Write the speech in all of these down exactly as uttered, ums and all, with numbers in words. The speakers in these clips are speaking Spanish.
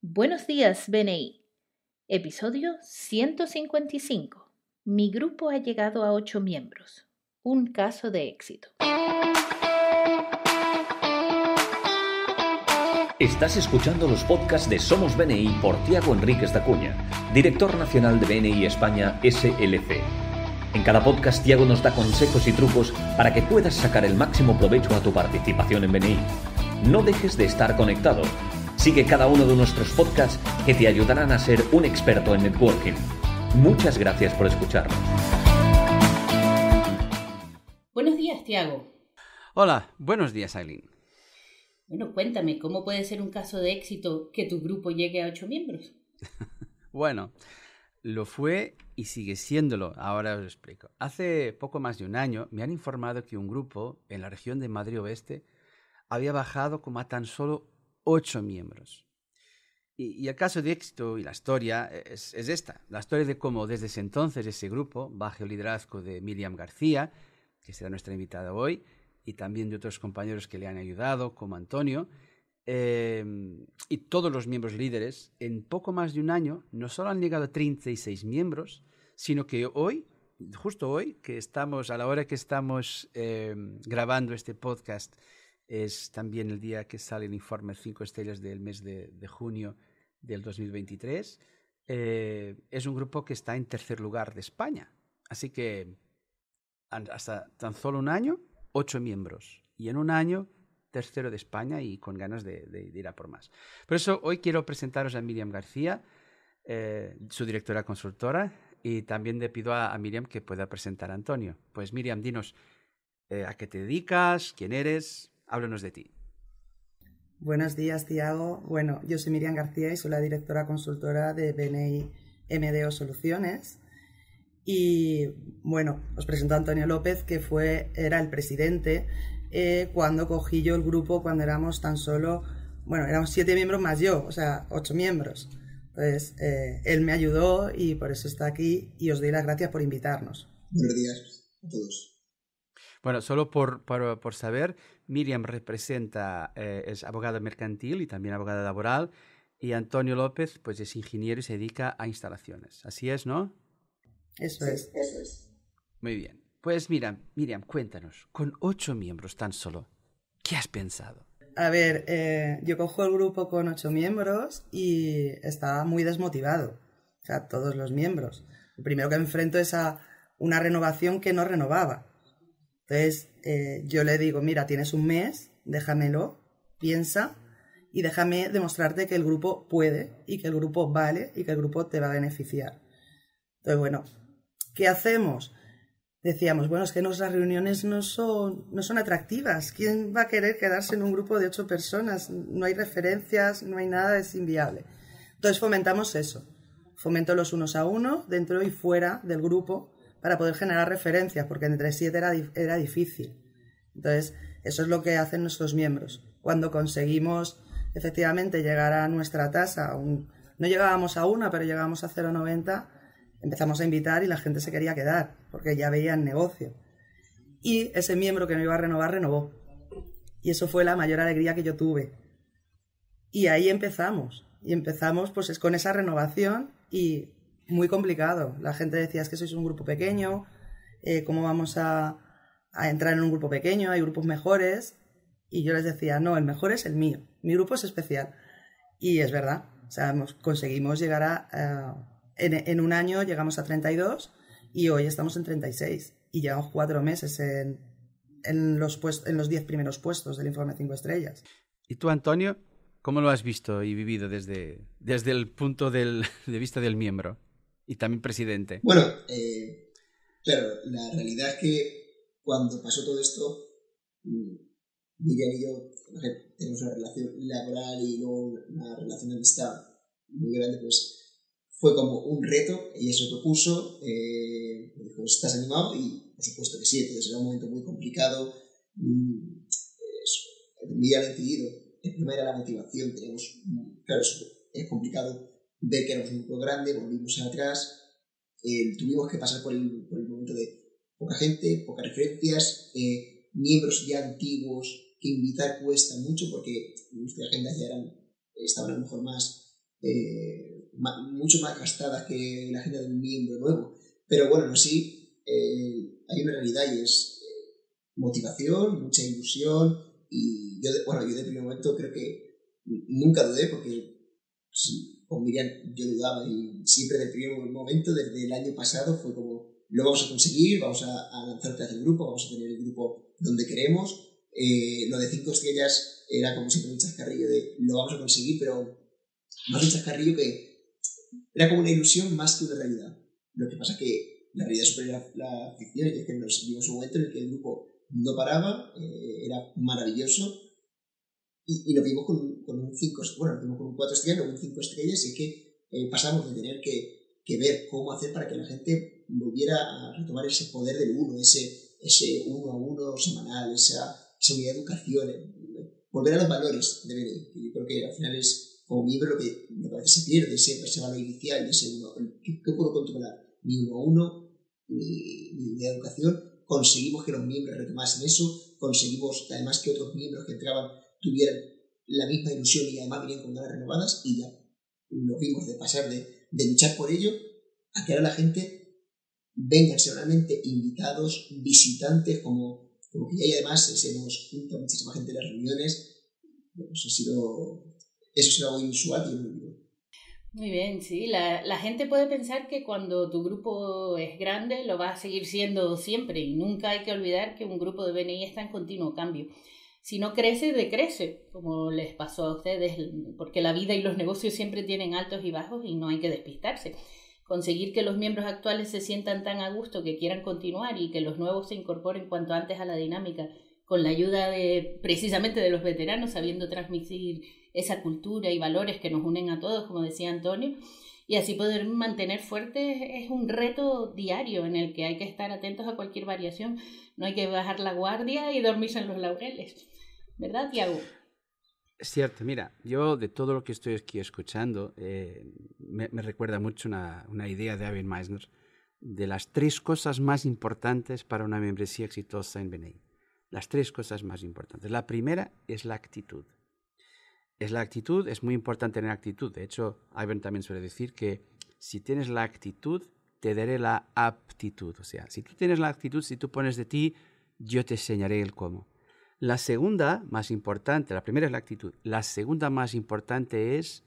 Buenos días, B N I. Episodio ciento cincuenta y cinco. Mi grupo ha llegado a ocho miembros. Un caso de éxito. Estás escuchando los podcasts de Somos B N I por Tiago Enríquez de Acuña, director nacional de B N I España S L C. En cada podcast, Tiago nos da consejos y trucos para que puedas sacar el máximo provecho a tu participación en B N I. No dejes de estar conectado. Sigue cada uno de nuestros podcasts que te ayudarán a ser un experto en networking. Muchas gracias por escucharnos. Buenos días, Tiago. Hola, buenos días, Aileen. Bueno, cuéntame, ¿cómo puede ser un caso de éxito que tu grupo llegue a ocho miembros? Bueno, lo fue y sigue siéndolo. Ahora os explico. Hace poco más de un año me han informado que un grupo en la región de Madrid Oeste había bajado como a tan solo ocho miembros. Y, y el caso de éxito y la historia es, es esta. La historia de cómo desde ese entonces ese grupo, bajo el liderazgo de Miriam García, que será nuestra invitada hoy, y también de otros compañeros que le han ayudado, como Antonio, eh, y todos los miembros líderes, en poco más de un año, no solo han llegado a treinta y seis miembros, sino que hoy, justo hoy, que estamos, a la hora que estamos eh, grabando este podcast, es también el día que sale el informe cinco estrellas del mes de, de junio del dos mil veintitrés, eh, es un grupo que está en tercer lugar de España. Así que hasta tan solo un año, ocho miembros. Y en un año, tercero de España y con ganas de, de, de ir a por más. Por eso hoy quiero presentaros a Miriam García, eh, su directora consultora, y también le pido a, a Miriam que pueda presentar a Antonio. Pues Miriam, dinos eh, a qué te dedicas, quién eres, háblanos de ti. Buenos días, Tiago. Bueno, yo soy Miriam García y soy la directora consultora de B N I M D O Soluciones. Y bueno, os presento a Antonio López, que fue, era el presidente eh, cuando cogí yo el grupo, cuando éramos tan solo, bueno, éramos siete miembros más yo, o sea, ocho miembros. Entonces, eh, él me ayudó y por eso está aquí y os doy las gracias por invitarnos. Buenos días a todos. Bueno, solo por, por, por saber, Miriam representa, eh, es abogada mercantil y también abogada laboral, y Antonio López pues es ingeniero y se dedica a instalaciones. Así es, ¿no? Eso Sí, es. eso es. Muy bien. Pues mira, Miriam, cuéntanos, con ocho miembros tan solo, ¿qué has pensado? A ver, eh, yo cojo el grupo con ocho miembros y estaba muy desmotivado, o sea, todos los miembros. Lo primero que me enfrento es a una renovación que no renovaba. Entonces, eh, yo le digo, mira, tienes un mes, déjamelo, piensa y déjame demostrarte que el grupo puede y que el grupo vale y que el grupo te va a beneficiar. Entonces, bueno, ¿qué hacemos? Decíamos, bueno, es que nuestras reuniones no son, no son atractivas. ¿Quién va a querer quedarse en un grupo de ocho personas? No hay referencias, no hay nada, es inviable. Entonces fomentamos eso. Fomento los unos a uno, dentro y fuera del grupo, para poder generar referencias, porque entre siete era, era difícil. Entonces, eso es lo que hacen nuestros miembros. Cuando conseguimos, efectivamente, llegar a nuestra tasa, un, no llegábamos a una, pero llegábamos a cero coma noventa, empezamos a invitar y la gente se quería quedar, porque ya veían negocio. Y ese miembro que no iba a renovar, renovó. Y eso fue la mayor alegría que yo tuve. Y ahí empezamos. Y empezamos pues es con esa renovación y muy complicado. La gente decía, es que sois un grupo pequeño, eh, ¿cómo vamos a, a entrar en un grupo pequeño? Hay grupos mejores. Y yo les decía, no, el mejor es el mío. Mi grupo es especial. Y es verdad. O sea, hemos, conseguimos llegar a... a En, en un año llegamos a treinta y dos y hoy estamos en treinta y seis y llevamos cuatro meses en, en los puest- en los diez primeros puestos del informe cinco estrellas. ¿Y tú, Antonio, cómo lo has visto y vivido desde, desde el punto del, de vista del miembro y también presidente? Bueno, eh, claro, la realidad es que cuando pasó todo esto, Miriam y yo tenemos una relación laboral y luego una relación de amistad muy grande, pues fue como un reto, ella se lo propuso, eh, me dijo, ¿estás animado? Y por supuesto que sí, entonces era un momento muy complicado. Mm, eso, Miriam ha decidido, el problema era la motivación, tenemos, claro, eso, es complicado ver que éramos un grupo grande, volvimos atrás, eh, tuvimos que pasar por el, por el momento de poca gente, pocas referencias, eh, miembros ya antiguos que invitar cuesta mucho porque nuestras agendas ya eran, estaban a lo mejor más eh, ma- mucho más gastada que la agenda de un miembro nuevo. Pero bueno, no sí, eh, hay una realidad y es eh, motivación, mucha ilusión. Y yo, de, bueno, yo de primer momento creo que nunca dudé, porque sí, con Miriam yo dudaba, y siempre desde el primer momento, desde el año pasado, fue como: lo vamos a conseguir, vamos a, a lanzar tras el grupo, vamos a tener el grupo donde queremos. Eh, lo de cinco estrellas era como siempre un chascarrillo de lo vamos a conseguir, pero más un chascarrillo que era como una ilusión más que una realidad. Lo que pasa es que la realidad supera la, la ficción, y es que nos vimos un momento en el que el grupo no paraba, eh, era maravilloso, y, y lo vimos con, con un cinco, bueno, lo vimos con un cuatro estrellas, luego un cinco estrellas, y es que eh, pasamos de tener que, que ver cómo hacer para que la gente volviera a retomar ese poder del uno, ese, ese uno a uno semanal, esa, esa unidad de educación, eh, volver a los valores de B N I, que yo creo que al final es, como miembro, lo que, lo que a veces se pierde, ese, ese valor inicial de ese uno. ¿Qué, qué puedo controlar? Ni uno a uno, ni, ni unidad de educación. Conseguimos que los miembros retomasen eso, conseguimos además que otros miembros que entraban tuvieran la misma ilusión y además venían con ganas renovadas, y ya nos vimos de pasar de, de luchar por ello a que ahora la gente venga semanalmente, invitados, visitantes, como, como que ya, y además se nos junta muchísima gente en las reuniones. Bueno, eso ha sido, eso ha sido algo inusual y muy bien. Muy bien, sí. La, la gente puede pensar que cuando tu grupo es grande lo va a seguir siendo siempre, y nunca hay que olvidar que un grupo de B N I está en continuo cambio. Si no crece, decrece, como les pasó a ustedes, porque la vida y los negocios siempre tienen altos y bajos y no hay que despistarse. Conseguir que los miembros actuales se sientan tan a gusto que quieran continuar y que los nuevos se incorporen cuanto antes a la dinámica, con la ayuda de precisamente de los veteranos, sabiendo transmitir esa cultura y valores que nos unen a todos, como decía Antonio, y así poder mantener fuertes, es un reto diario en el que hay que estar atentos a cualquier variación. No hay que bajar la guardia y dormirse en los laureles. ¿Verdad, Tiago? Es cierto, mira, yo de todo lo que estoy aquí escuchando, eh, me, me recuerda mucho una, una idea de David Meissner de las tres cosas más importantes para una membresía exitosa en B N I. Las tres cosas más importantes. La primera es la actitud. Es la actitud, es muy importante tener actitud. De hecho, Ivan también suele decir que si tienes la actitud, te daré la aptitud. O sea, si tú tienes la actitud, si tú pones de ti, yo te enseñaré el cómo. La segunda más importante, la primera es la actitud. La segunda más importante es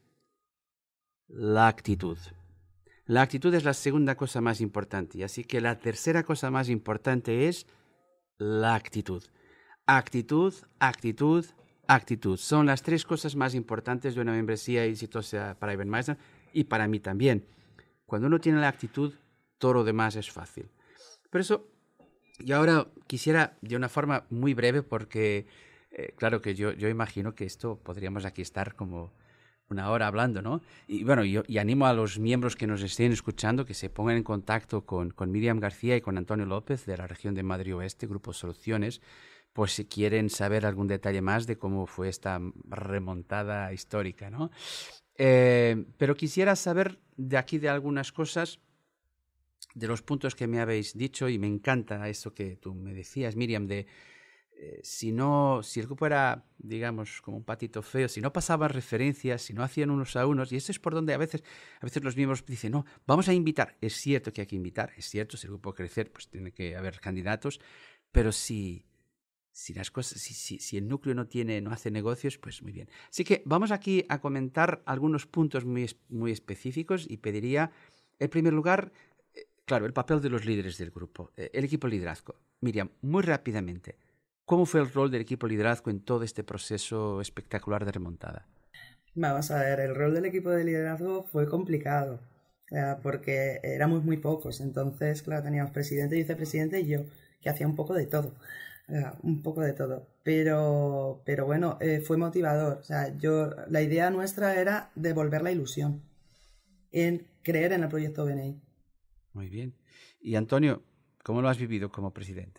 la actitud. La actitud es la segunda cosa más importante. Así que la tercera cosa más importante es la actitud. Actitud, actitud, actitud. Son las tres cosas más importantes de una membresía exitosa para Ivan Meissner y para mí también. Cuando uno tiene la actitud, todo lo demás es fácil. Por eso, yo ahora quisiera, de una forma muy breve, porque eh, claro que yo, yo imagino que esto podríamos aquí estar como una hora hablando, ¿no? Y bueno, yo y animo a los miembros que nos estén escuchando que se pongan en contacto con, con Miriam García y con Antonio López de la región de Madrid Oeste, Grupo Soluciones, pues si quieren saber algún detalle más de cómo fue esta remontada histórica, ¿no? Eh, pero quisiera saber de aquí de algunas cosas, de los puntos que me habéis dicho, y me encanta eso que tú me decías, Miriam, de eh, si no, si el grupo era, digamos, como un patito feo, si no pasaban referencias, si no hacían unos a unos, y eso es por donde a veces, a veces los miembros dicen, no, vamos a invitar. Es cierto que hay que invitar, es cierto, si el grupo crecer, pues tiene que haber candidatos, pero si, si las cosas, si, si, si el núcleo no tiene, no hace negocios, pues muy bien. Así que vamos aquí a comentar algunos puntos muy, muy específicos, y pediría, en primer lugar, claro, el papel de los líderes del grupo, el equipo liderazgo. Miriam, muy rápidamente, ¿cómo fue el rol del equipo liderazgo en todo este proceso espectacular de remontada? Vamos a ver, el rol del equipo de liderazgo fue complicado, porque éramos muy pocos. Entonces, claro, teníamos presidente, vicepresidente y yo, que hacía un poco de todo, un poco de todo. Pero, pero bueno, eh, fue motivador. O sea, yo, la idea nuestra era devolver la ilusión, en creer en el proyecto B N I. Muy bien. Y Antonio, ¿cómo lo has vivido como presidente?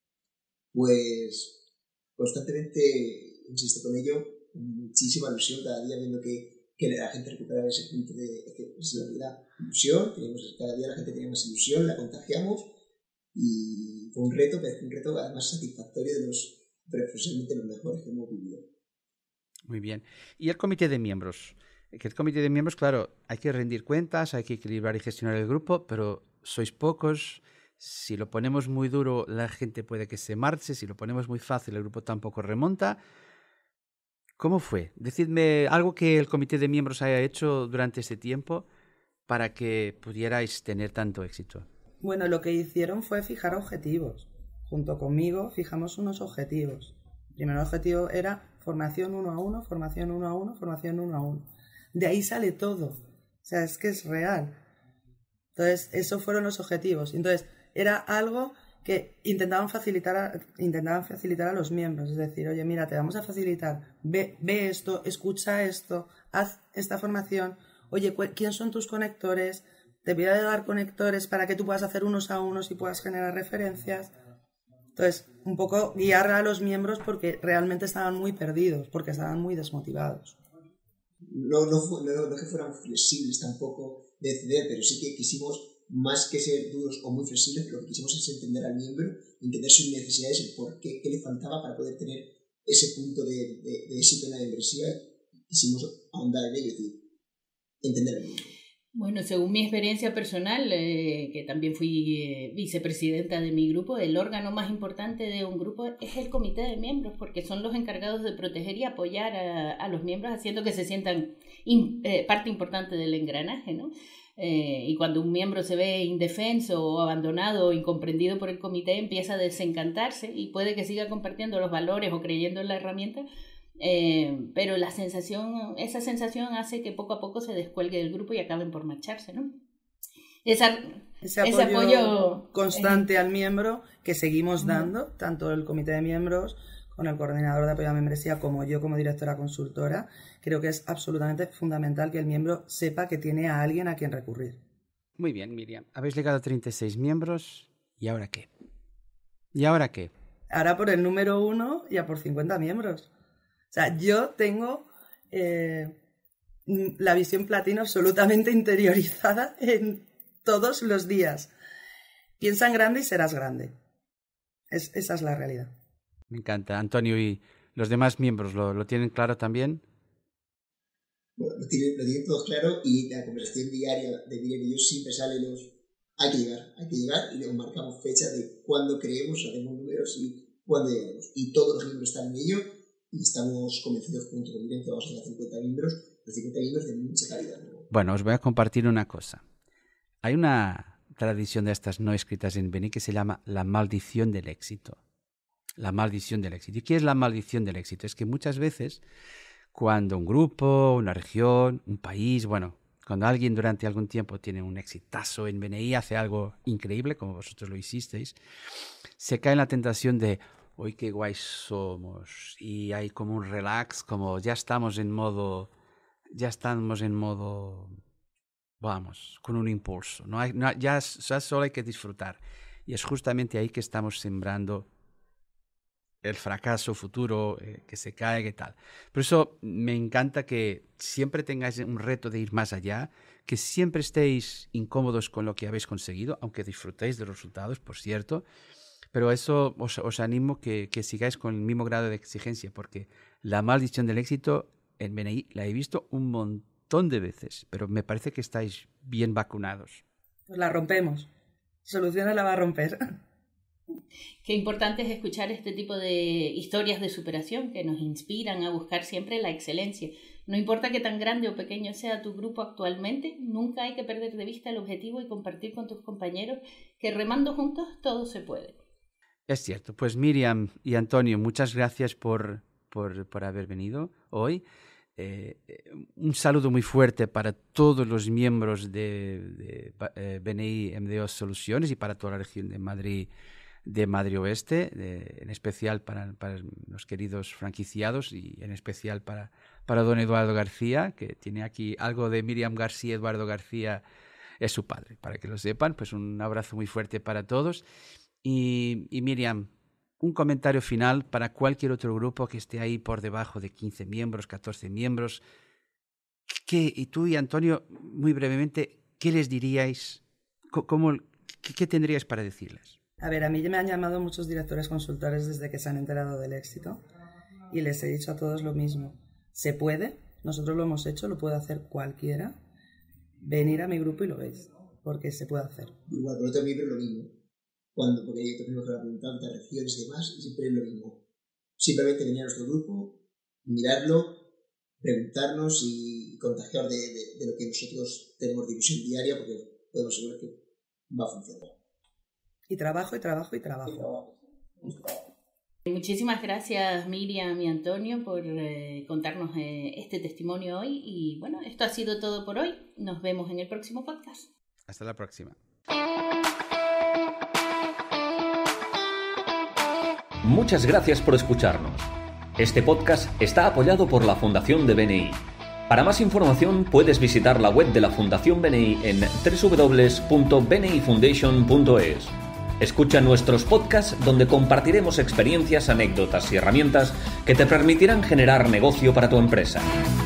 Pues constantemente insisto con ello, con muchísima ilusión, cada día viendo que, que la gente recupera ese punto de que es la realidad, ilusión, tenemos, cada día la gente tiene más ilusión, la contagiamos, y fue un reto, pero fue un reto además satisfactorio, de los profesionalmente los mejores que hemos vivido. Muy bien. ¿Y el comité de miembros? Que el comité de miembros, claro, hay que rendir cuentas, hay que equilibrar y gestionar el grupo, pero sois pocos. Si lo ponemos muy duro, la gente puede que se marche. Si lo ponemos muy fácil, el grupo tampoco remonta. ¿Cómo fue? Decidme algo que el comité de miembros haya hecho durante este tiempo para que pudierais tener tanto éxito. Bueno, lo que hicieron fue fijar objetivos. Junto conmigo fijamos unos objetivos. El primer objetivo era formación uno a uno, formación uno a uno, formación uno a uno. De ahí sale todo. O sea, es que es real. Entonces, esos fueron los objetivos. Entonces, era algo que intentaban facilitar a, intentaban facilitar a los miembros. Es decir, oye, mira, te vamos a facilitar. Ve, ve esto, escucha esto, haz esta formación. Oye, ¿quién son tus conectores? Te voy a dar conectores para que tú puedas hacer unos a unos y puedas generar referencias. Entonces, un poco guiar a los miembros porque realmente estaban muy perdidos, porque estaban muy desmotivados. No, no, no, no que fuéramos flexibles tampoco de ceder, pero sí que quisimos, más que ser duros o muy flexibles, lo que quisimos es entender al miembro, entender sus necesidades, el por qué, qué le faltaba para poder tener ese punto de, de, de éxito en la membresía. Quisimos ahondar en ello, es decir, entender al miembro. Bueno, según mi experiencia personal, eh, que también fui eh, vicepresidenta de mi grupo, el órgano más importante de un grupo es el comité de miembros, porque son los encargados de proteger y apoyar a, a los miembros, haciendo que se sientan in, eh, parte importante del engranaje, ¿no? Eh, y cuando un miembro se ve indefenso o abandonado o incomprendido por el comité, empieza a desencantarse y puede que siga compartiendo los valores o creyendo en la herramienta. Eh, pero la sensación, esa sensación hace que poco a poco se descuelgue del grupo y acaben por marcharse, ¿no? Esa, ese apoyo, ese apoyo constante eh, al miembro que seguimos uh-huh. dando, tanto el comité de miembros con el coordinador de apoyo a la membresía como yo como directora consultora, creo que es absolutamente fundamental que el miembro sepa que tiene a alguien a quien recurrir. Muy bien, Miriam. Habéis llegado a treinta y seis miembros. ¿Y ahora qué? ¿Y ahora qué? Ahora por el número uno y a por cincuenta miembros. O sea, yo tengo eh, la visión platino absolutamente interiorizada en todos los días. Piensa en grande y serás grande. Es, esa es la realidad. Me encanta. Antonio, ¿y los demás miembros lo, lo tienen claro también? Bueno, lo tienen, lo tienen todos claro y la conversación diaria de Miriam y yo siempre sale los hay que llegar, hay que llegar y luego marcamos fecha de cuándo creemos, hacemos números y cuándo llegamos. Y todos los miembros están en ello. Y estamos convencidos junto con Miriam que vamos a llegar a cincuenta miembros, pero cincuenta miembros de mucha calidad, ¿no? Bueno, os voy a compartir una cosa. Hay una tradición de estas no escritas en B N I que se llama la maldición del éxito. La maldición del éxito. ¿Y qué es la maldición del éxito? Es que muchas veces cuando un grupo, una región, un país, bueno, cuando alguien durante algún tiempo tiene un exitazo en B N I, hace algo increíble, como vosotros lo hicisteis, se cae en la tentación de hoy qué guays somos, y hay como un relax, como ya estamos en modo, ya estamos en modo, vamos, con un impulso, no hay, no, ya, ya solo hay que disfrutar. Y es justamente ahí que estamos sembrando el fracaso futuro, eh, que se caiga y tal. Por eso me encanta que siempre tengáis un reto de ir más allá, que siempre estéis incómodos con lo que habéis conseguido, aunque disfrutéis de los resultados, por cierto. Pero eso os, os animo que, que sigáis con el mismo grado de exigencia, porque la maldición del éxito en B N I la he visto un montón de veces, pero me parece que estáis bien vacunados. Pues la rompemos. Soluciones la va a romper. Qué importante es escuchar este tipo de historias de superación que nos inspiran a buscar siempre la excelencia. No importa qué tan grande o pequeño sea tu grupo actualmente, nunca hay que perder de vista el objetivo y compartir con tus compañeros que remando juntos todo se puede. Es cierto. Pues Miriam y Antonio, muchas gracias por, por, por haber venido hoy. Eh, un saludo muy fuerte para todos los miembros de, de eh, B N I M D O Soluciones y para toda la región de Madrid, de Madrid Oeste, de, en especial para, para los queridos franquiciados y en especial para, para don Eduardo García, que tiene aquí algo de Miriam García. Eduardo García es su padre, para que lo sepan. Pues un abrazo muy fuerte para todos. Y, y Miriam, un comentario final para cualquier otro grupo que esté ahí por debajo de quince miembros, catorce miembros. ¿Qué, y tú y Antonio, muy brevemente, qué les diríais? ¿Cómo, qué, ¿Qué tendríais para decirles? A ver, a mí me han llamado muchos directores consultores desde que se han enterado del éxito y les he dicho a todos lo mismo. Se puede, nosotros lo hemos hecho, lo puede hacer cualquiera. Venir a mi grupo y lo veis, porque se puede hacer. Igual, por otro miembro es lo mismo. Cuando, porque hay otros miembros que lo han preguntado, otras regiones y demás, y siempre es lo mismo. Simplemente venir a nuestro grupo, mirarlo, preguntarnos y contagiar de, de, de lo que nosotros tenemos de ilusión diaria, porque podemos asegurar que va a funcionar. Y trabajo, y trabajo, y trabajo. Y trabajo. Muchísimas gracias, Miriam y Antonio, por eh, contarnos eh, este testimonio hoy. Y bueno, esto ha sido todo por hoy. Nos vemos en el próximo podcast. Hasta la próxima. Muchas gracias por escucharnos. Este podcast está apoyado por la Fundación de B N I. Para más información puedes visitar la web de la Fundación B N I en doble u doble u doble u punto b n i foundation punto e s. Escucha nuestros podcasts donde compartiremos experiencias, anécdotas y herramientas que te permitirán generar negocio para tu empresa.